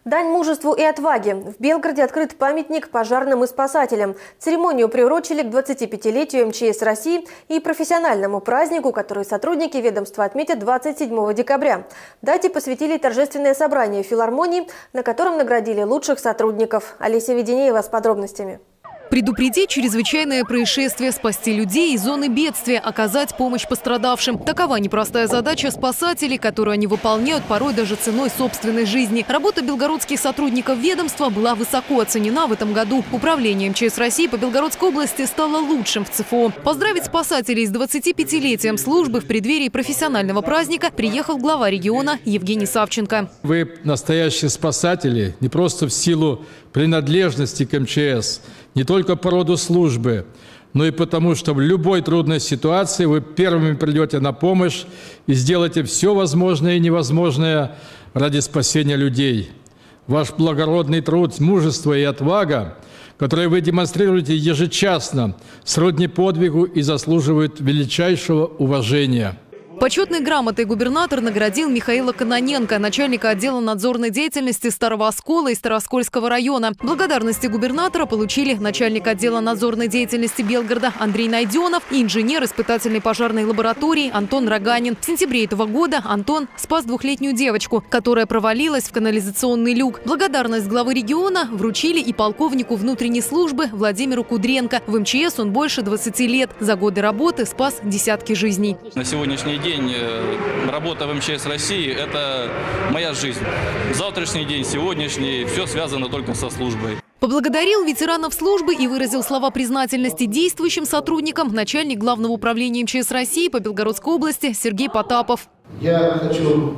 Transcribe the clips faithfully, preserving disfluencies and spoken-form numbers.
Дань мужеству и отваге. В Белгороде открыт памятник пожарным и спасателям. Церемонию приурочили к двадцатипятилетию эм че эс России и профессиональному празднику, который сотрудники ведомства отметят двадцать седьмого декабря. Дате посвятили торжественное собрание в филармонии, на котором наградили лучших сотрудников. Олеся Веденеева с подробностями. Предупредить чрезвычайное происшествие, спасти людей из зоны бедствия, оказать помощь пострадавшим. Такова непростая задача спасателей, которую они выполняют порой даже ценой собственной жизни. Работа белгородских сотрудников ведомства была высоко оценена в этом году. Управление эм че эс России по Белгородской области стало лучшим в цэ эф о. Поздравить спасателей с двадцатипятилетием службы в преддверии профессионального праздника приехал глава региона Евгений Савченко. Вы настоящие спасатели не просто в силу принадлежности к эм че эс, не только по роду службы, но и потому, что в любой трудной ситуации вы первыми придете на помощь и сделаете все возможное и невозможное ради спасения людей. Ваш благородный труд, мужество и отвага, которые вы демонстрируете ежечасно, сродни подвигу и заслуживают величайшего уважения. Почетной грамотой губернатор наградил Михаила Кононенко, начальника отдела надзорной деятельности Старого Оскола и Старооскольского района. Благодарности губернатора получили начальник отдела надзорной деятельности Белгорода Андрей Найденов и инженер испытательной пожарной лаборатории Антон Роганин. В сентябре этого года Антон спас двухлетнюю девочку, которая провалилась в канализационный люк. Благодарность главы региона вручили и полковнику внутренней службы Владимиру Кудренко. В эм че эс он больше двадцати лет. За годы работы спас десятки жизней. На сегодняшний день День работа в эм че эс России – это моя жизнь. Завтрашний день, сегодняшний – все связано только со службой. Поблагодарил ветеранов службы и выразил слова признательности действующим сотрудникам начальник Главного управления эм че эс России по Белгородской области Сергей Потапов. Я хочу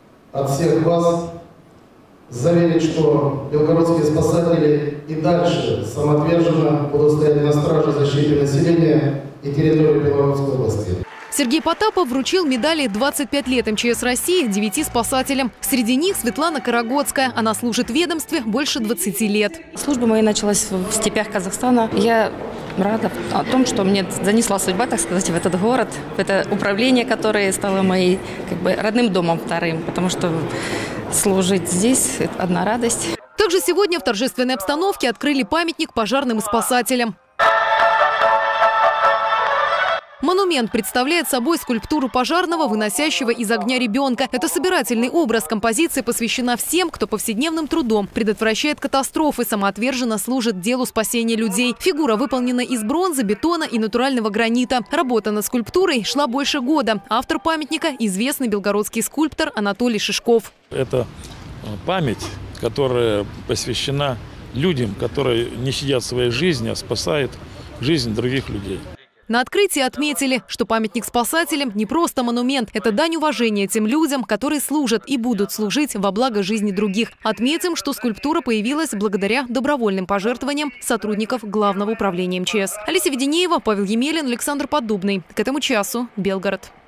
от всех вас заверить, что белгородские спасатели и дальше самоотверженно будут стоять на страже защиты населения и территории Белгородской области. Сергей Потапов вручил медали «двадцать пять лет эм че эс России» девяти спасателям. Среди них Светлана Карагодская. Она служит в ведомстве больше двадцати лет. Служба моя началась в степях Казахстана. Я рада о том, что мне занесла судьба, так сказать, в этот город, в это управление, которое стало моим как бы родным домом вторым, потому что служить здесь – это одна радость. Также сегодня в торжественной обстановке открыли памятник пожарным и спасателям. Монумент представляет собой скульптуру пожарного, выносящего из огня ребенка. Это собирательный образ. Композиция посвящена всем, кто повседневным трудом предотвращает катастрофы, самоотверженно служит делу спасения людей. Фигура выполнена из бронзы, бетона и натурального гранита. Работа над скульптурой шла больше года. Автор памятника – известный белгородский скульптор Анатолий Шишков. Это память, которая посвящена людям, которые не сидят в своей жизни, а спасают жизнь других людей. На открытии отметили, что памятник спасателям не просто монумент. Это дань уважения тем людям, которые служат и будут служить во благо жизни других. Отметим, что скульптура появилась благодаря добровольным пожертвованиям сотрудников Главного управления эм че эс. Олеся Веденеева, Павел Емелин, Александр Поддубный. К этому часу Белгород.